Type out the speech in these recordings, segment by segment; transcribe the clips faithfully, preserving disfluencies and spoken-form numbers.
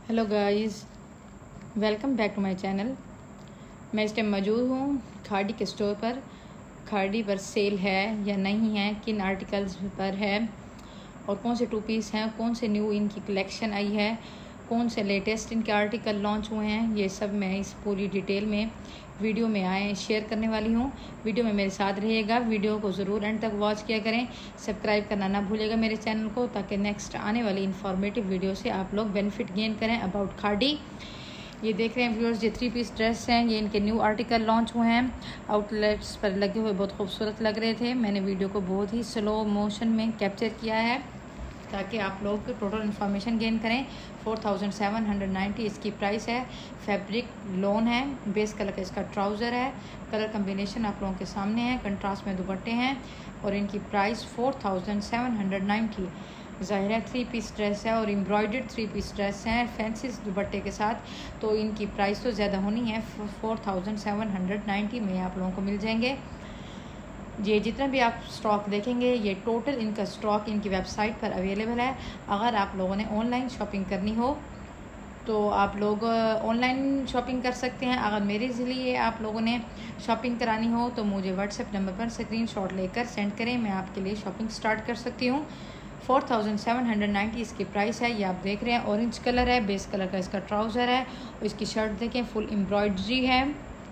Hello guys, welcome back to my channel. मैं इस time मौजूद हूँ खाड़ी के स्टोर पर। खाड़ी पर सेल है या नहीं है, किन आर्टिकल्स पर है और कौन से टू पीस हैं, कौन से न्यू इनकी कलेक्शन आई है, कौन से लेटेस्ट इनके आर्टिकल लॉन्च हुए हैं, ये सब मैं इस पूरी डिटेल में वीडियो में आए शेयर करने वाली हूँ। वीडियो में मेरे साथ रहिएगा, वीडियो को ज़रूर एंड तक वॉच किया करें। सब्सक्राइब करना ना भूलिएगा मेरे चैनल को, ताकि नेक्स्ट आने वाली इन्फॉर्मेटिव वीडियो से आप लोग बेनिफिट गेन करें अबाउट खाड़ी। ये देख रहे हैं व्यूअर्स, ये थ्री पीस ड्रेस हैं, ये इनके न्यू आर्टिकल लॉन्च हुए हैं। आउटलेट्स पर लगे हुए बहुत खूबसूरत लग रहे थे। मैंने वीडियो को बहुत ही स्लो मोशन में कैप्चर किया है ताकि आप लोग टोटल इन्फॉर्मेशन गेन करें। Four thousand seven hundred ninety इसकी प्राइस है। फैब्रिक लॉन है, बेस कलर का इसका ट्राउज़र है। कलर कम्बिनेशन आप लोगों के सामने है, कंट्रास्ट में दुपट्टे हैं और इनकी price four thousand seven hundred ninety. ज़ाहिर है थ्री पीस ड्रेस है और एम्ब्रॉयडर्ड थ्री पीस ड्रेस हैं फैंसी दुपट्टे के साथ, तो इनकी प्राइस तो ज़्यादा होनी है। Four thousand seven hundred ninety में आप लोगों को मिल जाएंगे। ये जितना भी आप स्टॉक देखेंगे, ये टोटल इनका स्टॉक इनकी वेबसाइट पर अवेलेबल है। अगर आप लोगों ने ऑनलाइन शॉपिंग करनी हो तो आप लोग ऑनलाइन शॉपिंग कर सकते हैं। अगर मेरे लिए आप लोगों ने शॉपिंग करानी हो तो मुझे व्हाट्सएप नंबर पर स्क्रीनशॉट लेकर सेंड करें, मैं आपके लिए शॉपिंग स्टार्ट कर सकती हूँ। Four thousand seven hundred ninety इसकी प्राइस है। ये आप देख रहे हैं ऑरेंज कलर है, बेस कलर का इसका ट्राउज़र है और इसकी शर्ट देखें फुल एम्ब्रॉयडरी है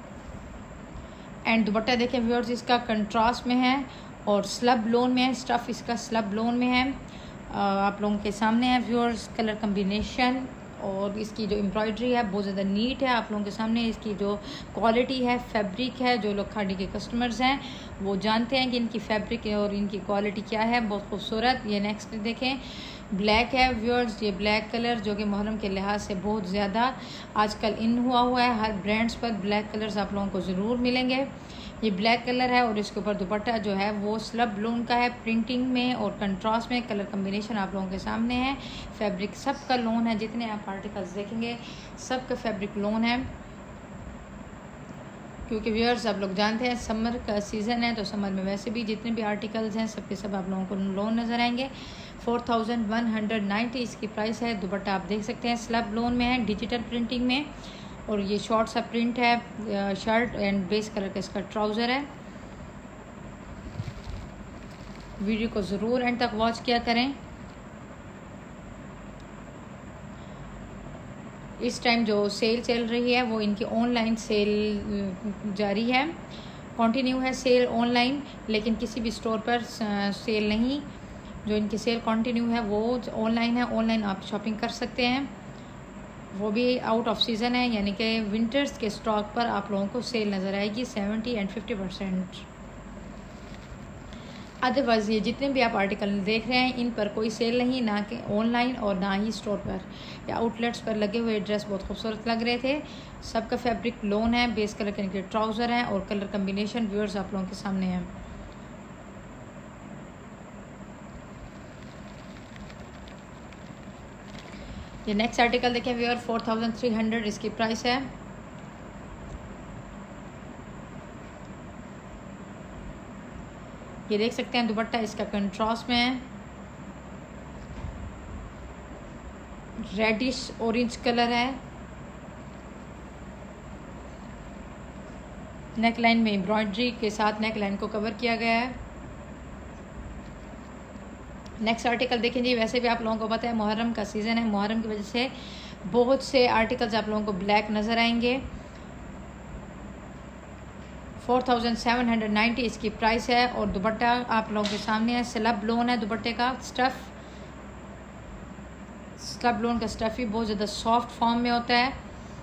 एंड दुपट्टा देखें व्यूअर्स, इसका कंट्रास्ट में है और स्लब लोन में है। स्टफ़ इसका स्लब लोन में है। आप लोगों के सामने है व्यूअर्स कलर कम्बिनेशन और इसकी जो एम्ब्रॉयडरी है बहुत ज़्यादा नीट है। आप लोगों के सामने इसकी जो क्वालिटी है, फैब्रिक है, जो लोग खाड़ी के कस्टमर्स हैं वो जानते हैं कि इनकी फैब्रिक और इनकी क्वालिटी क्या है, बहुत खूबसूरत। ये नेक्स्ट देखें, ब्लैक है व्यूअर्स, ये ब्लैक कलर जो कि मुहर्रम के लिहाज से बहुत ज़्यादा आजकल इन हुआ हुआ है। हर ब्रांड्स पर ब्लैक कलर्स आप लोगों को ज़रूर मिलेंगे। ये ब्लैक कलर है और इसके ऊपर दुपट्टा जो है वो स्लब लोन का है, प्रिंटिंग में और कंट्रास्ट में। कलर कम्बिनेशन आप लोगों के सामने है। फैब्रिक सब का लोन है, जितने आप आर्टिकल्स देखेंगे सब का फैब्रिक लोन है, क्योंकि व्यूअर्स आप लोग जानते हैं समर का सीज़न है, तो समर में वैसे भी जितने भी आर्टिकल्स हैं सब के सब आप लोगों को लोन नज़र आएंगे। Four thousand one hundred ninety इसकी प्राइस है। दुपट्टा आप देख सकते हैं स्लब लोन में है, डिजिटल प्रिंटिंग में और ये शॉर्ट सा प्रिंट है। शर्ट एंड बेस कलर का इसका ट्राउज़र है। वीडियो को ज़रूर एंड तक वॉच किया करें। इस टाइम जो सेल चल रही है वो इनकी ऑनलाइन सेल जारी है, कंटिन्यू है सेल ऑनलाइन, लेकिन किसी भी स्टोर पर सेल नहीं। जो इनकी सेल कंटिन्यू है वो ऑनलाइन है। ऑनलाइन आप शॉपिंग कर सकते हैं, वो भी आउट ऑफ सीज़न है, यानी कि विंटर्स के स्टॉक पर आप लोगों को सेल नज़र आएगी seventy and fifty percent. Otherwise ये जितने भी आप आर्टिकल देख रहे हैं इन पर कोई सेल नहीं, ना कि ऑनलाइन और ना ही स्टोर पर या आउटलेट्स पर लगे हुए ड्रेस बहुत खूबसूरत लग रहे थे। सबका फैब्रिक लोन है, बेस कलर के इनके ट्राउज़र हैं और कलर कम्बिनेशन व्यूअर्स आप लोगों के सामने है। ये नेक्स्ट आर्टिकल देखें viewer, four thousand three hundred इसकी प्राइस है। ये देख सकते हैं दुपट्टा इसका कंट्रास्ट में है, रेडिश ऑरेंज कलर है। नेक लाइन में एम्ब्रॉयडरी के साथ नेक लाइन को कवर किया गया है। नेक्स्ट आर्टिकल देखें जी, वैसे भी आप लोगों को पता है मुहर्रम का सीज़न है, मुहर्रम की वजह से बहुत से आर्टिकल्स आप लोगों को ब्लैक नज़र आएंगे। Four thousand seven hundred ninety इसकी प्राइस है और दुपट्टा आप लोगों के सामने है। स्लब लोन है दुपट्टे का, स्टफ़ स्लब लोन का स्टफ़ भी बहुत ज़्यादा सॉफ्ट फॉर्म में होता है।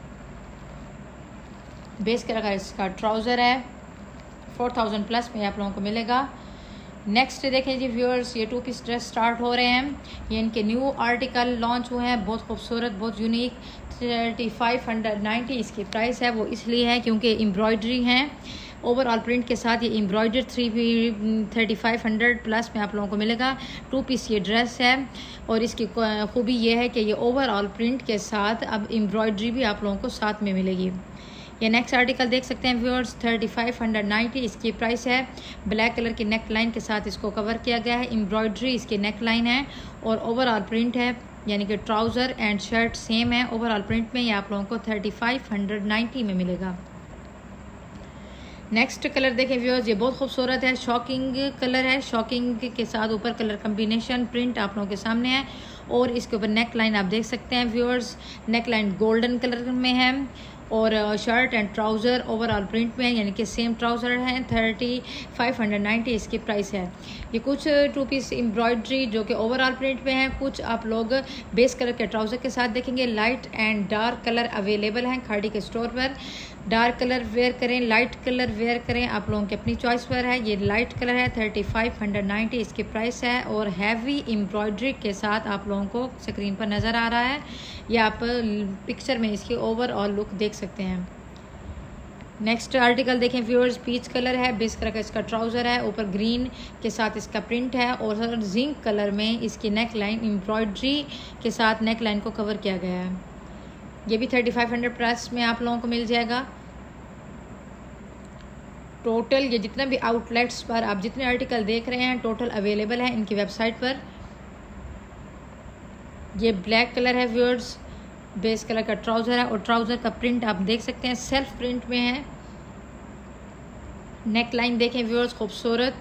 बेस कलर का इसका ट्राउज़र है। फोर थाउजेंड प्लस में आप लोगों को मिलेगा। नेक्स्ट देखें जी व्यूअर्स, ये टू पीस ड्रेस स्टार्ट हो रहे हैं। ये इनके न्यू आर्टिकल लॉन्च हुए हैं, बहुत खूबसूरत, बहुत unique. Thirty five hundred ninety इसकी प्राइस है। वो इसलिए है क्योंकि एम्ब्रॉयडरी हैं ओवरऑल प्रिंट के साथ। ये embroider three thirty five hundred plus में आप लोगों को मिलेगा। टू पीस ये ड्रेस है और इसकी खूबी ये है कि ये ओवरऑल प्रिंट के साथ अब एम्ब्रॉयडरी भी आप लोगों को साथ में मिलेगी। ये नेक्स्ट आर्टिकल देख सकते हैं viewers, thirty five hundred ninety इसकी प्राइस है। ब्लैक कलर की नेक लाइन के साथ इसको कवर किया गया है। एम्ब्रॉयडरी इसकी नेक लाइन है और ओवरऑल प्रिंट है। यानी कि ट्राउज़र एंड शर्ट सेम है। ओवरऑल प्रिंट में ये आप लोगों को थर्टी फाइव हंड्रेड नाइन्टी में मिलेगा। नेक्स्ट कलर देखें व्यूअर्स, ये बहुत खूबसूरत है, शॉकिंग कलर है, शॉकिंग के साथ ऊपर कलर कम्बिनेशन प्रिंट आप लोगों के सामने है और इसके ऊपर नेक लाइन आप देख सकते हैं viewers, neck line golden colour में है और shirt and trouser overall print में यानी कि सेम ट्राउज़र है। थर्टी फाइव हंड्रेड नाइन्टी इसकी प्राइस है। ये कुछ टू पीस एम्ब्रॉयडरी जो कि ओवरऑल प्रिंट में है, कुछ आप लोग बेस कलर के ट्राउज़र के साथ देखेंगे। Light and dark colour available हैं खाड़ी के स्टोर पर। डार्क कलर वेयर करें, लाइट कलर वेयर करें, आप लोगों की अपनी चॉइस पर है। ये लाइट कलर है, थर्टी फाइव हंड्रेड नाइन्टी इसकी प्राइस है और हैवी एम्ब्रॉयडरी के साथ आप लोगों को स्क्रीन पर नज़र आ रहा है। ये आप पिक्चर में इसकी ओवरऑल लुक देख सकते हैं। नेक्स्ट आर्टिकल देखें व्यूअर्स, पीच कलर है, बेस कलर का इसका ट्राउज़र है, ऊपर ग्रीन के साथ इसका प्रिंट है और जिंक कलर में इसकी नेक लाइन एम्ब्रॉयडरी के साथ नेक लाइन को कवर किया गया है। ये भी थर्टी फाइव हंड्रेड प्राइस में आप लोगों को मिल जाएगा। टोटल ये जितना भी आउटलेट्स पर आप जितने आर्टिकल देख रहे हैं टोटल अवेलेबल है इनकी वेबसाइट पर। ये ब्लैक कलर है व्यूअर्स, बेस कलर का ट्राउज़र है और ट्राउज़र का प्रिंट आप देख सकते हैं सेल्फ प्रिंट में है। नेक लाइन देखें व्यूअर्स, खूबसूरत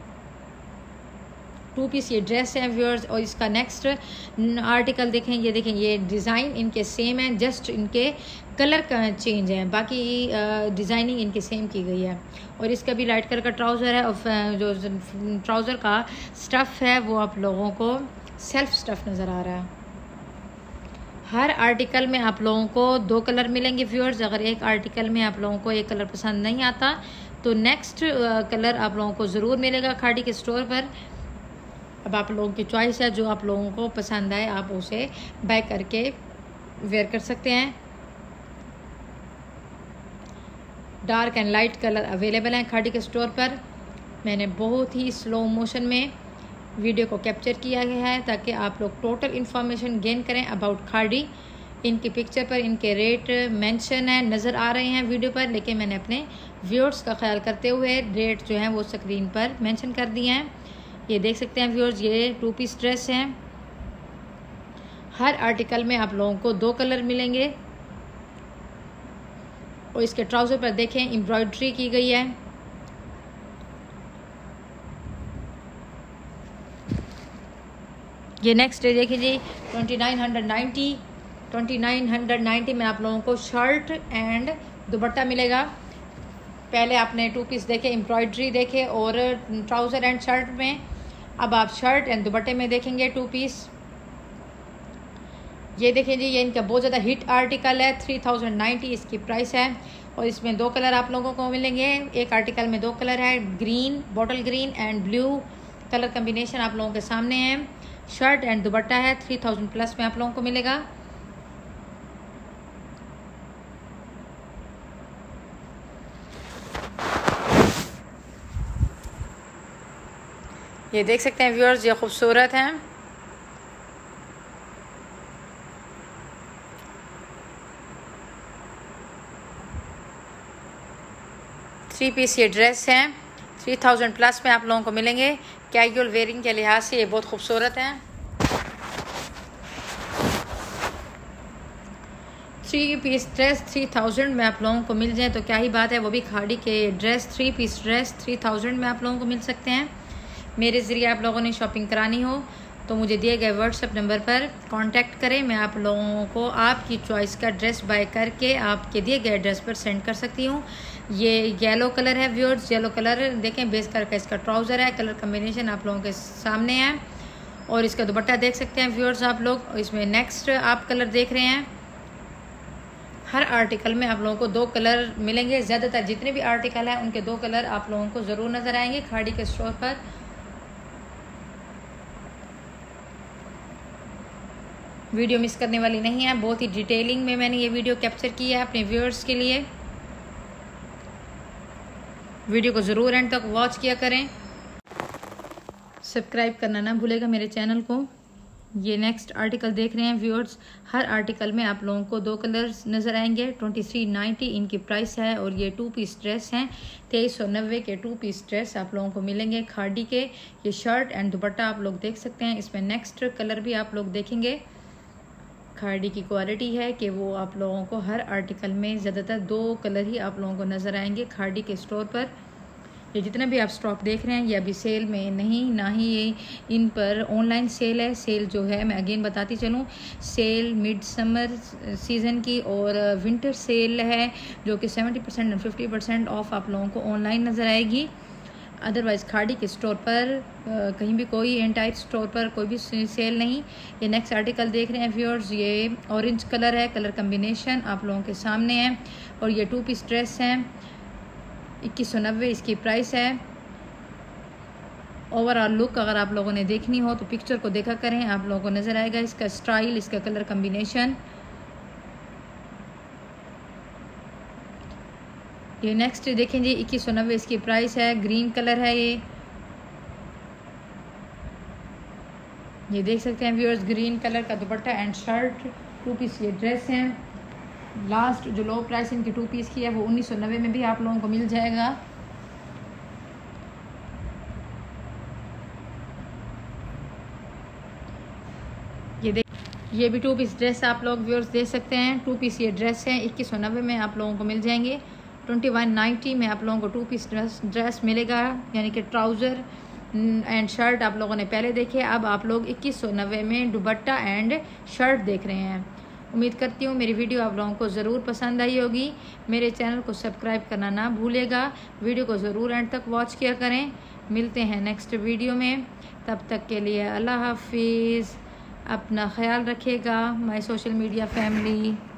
टू पीस ये ड्रेस है व्यूअर्स। और इसका नेक्स्ट आर्टिकल देखें, ये देखें ये डिज़ाइन इनके सेम है, जस्ट इनके कलर का चेंज है, बाकी डिज़ाइनिंग इनके सेम की गई है। और इसका भी लाइट कलर का ट्राउज़र है और जो ट्राउज़र का स्टफ़ है वो आप लोगों को सेल्फ स्टफ़ नज़र आ रहा है। हर आर्टिकल में आप लोगों को दो कलर मिलेंगे व्यूअर्स। अगर एक आर्टिकल में आप लोगों को एक कलर पसंद नहीं आता तो नेक्स्ट कलर आप लोगों को ज़रूर मिलेगा खाड़ी के स्टोर पर। अब आप लोगों की चॉइस है, जो आप लोगों को पसंद आए आप उसे बाय करके वेयर कर सकते हैं। Dark and light colour available हैं खाड़ी के स्टोर पर। मैंने बहुत ही स्लो मोशन में वीडियो को कैप्चर किया गया है ताकि आप लोग टोटल इन्फॉर्मेशन गेन करें अबाउट खाड़ी। इनकी पिक्चर पर इनके रेट मेंशन है, नज़र आ रहे हैं वीडियो पर, लेकिन मैंने अपने व्यूअर्स का ख्याल करते हुए रेट जो हैं वो स्क्रीन पर मेंशन कर दिए हैं। ये देख सकते हैं व्यूअर्स, ये टू पीस ड्रेस है। हर आर्टिकल में आप लोगों को दो कलर मिलेंगे और इसके ट्राउज़र पर देखें एम्ब्रॉयडरी की गई है। ये नेक्स्ट देखिए जी, twenty nine hundred ninety twenty nine hundred ninety में आप लोगों को शर्ट एंड दुपट्टा मिलेगा। पहले आपने टू पीस देखे, एम्ब्रॉयडरी देखे और ट्राउज़र एंड शर्ट में, अब आप शर्ट एंड दुपट्टे में देखेंगे टू पीस। ये देखें जी, ये इनका बहुत ज़्यादा हिट आर्टिकल है, थ्री थाउजेंड नाइन्टी इसकी प्राइस है और इसमें दो कलर आप लोगों को मिलेंगे। एक आर्टिकल में दो कलर है, green, bottle green and blue colour combination आप लोगों के सामने है। शर्ट एंड दुपट्टा है, थ्री थाउजेंड प्लस में आप लोगों को मिलेगा। ये देख सकते हैं व्यूअर्स, ये खूबसूरत हैं। थ्री पीस ये ड्रेस हैं, थ्री थाउजेंड प्लस में आप लोगों को मिलेंगे। कैजुअल वेयरिंग के लिहाज से ये बहुत खूबसूरत हैं। Three piece dress three thousand में आप लोगों को मिल जाए तो क्या ही बात है, वो भी खाड़ी के dress three piece dress three thousand में आप लोगों को मिल सकते हैं। मेरे ज़रिए आप लोगों ने शॉपिंग करानी हो तो मुझे दिए गए व्हाट्सएप नंबर पर कांटेक्ट करें। मैं आप लोगों को आपकी चॉइस का ड्रेस बाय करके आपके दिए गए एड्रेस पर सेंड कर सकती हूँ। ये येलो कलर है व्यूअर्स, येलो कलर देखें, बेस कलर का इसका ट्राउज़र है, कलर कम्बिनेशन आप लोगों के सामने है और इसका दुपट्टा देख सकते हैं व्यूअर्स आप लोग। इसमें नेक्स्ट आप कलर देख रहे हैं। हर आर्टिकल में आप लोगों को दो कलर मिलेंगे। ज़्यादातर जितने भी आर्टिकल हैं उनके दो कलर आप लोगों को ज़रूर नज़र आएंगे खाड़ी के स्टोर पर। वीडियो मिस करने वाली नहीं है, बहुत ही डिटेलिंग में मैंने ये वीडियो कैप्चर की है अपने व्यूअर्स के लिए। वीडियो को ज़रूर एंड तक वॉच किया करें। सब्सक्राइब करना ना भूलेगा मेरे चैनल को। ये नेक्स्ट आर्टिकल देख रहे हैं व्यूअर्स, हर आर्टिकल में आप लोगों को दो कलर्स नज़र आएंगे। ट्वेंटी थ्री नाइन्टी इनकी प्राइस है और ये टू पीस ड्रेस हैं। तेईस सौ नब्बे के टू पीस ड्रेस आप लोगों को मिलेंगे खाड़ी के। ये शर्ट एंड दुपट्टा आप लोग देख सकते हैं। इसमें नेक्स्ट कलर भी आप लोग देखेंगे। खाड़ी की क्वालिटी है कि वो आप लोगों को हर आर्टिकल में ज़्यादातर दो कलर ही आप लोगों को नज़र आएंगे खाड़ी के स्टोर पर। ये जितना भी आप स्टॉक देख रहे हैं ये अभी सेल में नहीं, ना ही ये इन पर ऑनलाइन सेल है। सेल जो है मैं अगेन बताती चलूँ, सेल मिड समर सीज़न की और विंटर सेल है जो कि seventy percent and fifty percent off आप लोगों को ऑनलाइन नज़र आएगी। अदरवाइज़ खाड़ी के स्टोर पर कहीं भी कोई एंटायर स्टोर पर कोई भी सेल नहीं। ये नेक्स्ट आर्टिकल देख रहे हैं व्यूअर्स, ये ऑरेंज कलर है, कलर कम्बिनेशन आप लोगों के सामने है और ये टू पीस ड्रेस है। इक्कीस सौ नब्बे इसकी प्राइस है। ओवरऑल लुक अगर आप लोगों ने देखनी हो तो पिक्चर को देखा करें, आप लोगों को नज़र आएगा इसका स्टाइल, इसका कलर कम्बिनेशन। ये नेक्स्ट देखें जी, इक्कीस सौ नब्बे इसकी प्राइस है। ग्रीन कलर है ये ये देख सकते हैं व्यूअर्स, ग्रीन कलर का dupatta and shirt, two piece ये ड्रेस है। लास्ट जो लो प्राइस इनकी टू पीस की है वो उन्नीस सौ नब्बे में भी आप लोगों को मिल जाएगा। ये देख ये भी टू पीस ड्रेस आप लोग व्यूअर्स देख सकते हैं। टू पीस ये ड्रेस है, इक्कीस सौ नब्बे में आप लोगों को मिल जाएंगे। ट्वेंटी वन नाइन्टी में आप लोगों को टू पीस ड्रेस ड्रेस मिलेगा, यानी कि ट्राउज़र एंड शर्ट आप लोगों ने पहले देखे। अब आप लोग इक्कीस सौ नब्बे में दुपट्टा एंड शर्ट देख रहे हैं। उम्मीद करती हूँ मेरी वीडियो आप लोगों को ज़रूर पसंद आई होगी। मेरे चैनल को सब्सक्राइब करना ना भूलेगा, वीडियो को ज़रूर एंड तक वॉच किया करें। मिलते हैं नेक्स्ट वीडियो में, तब तक के लिए अल्लाह हाफिज़। अपना ख्याल रखिएगा माय सोशल मीडिया फैमिली।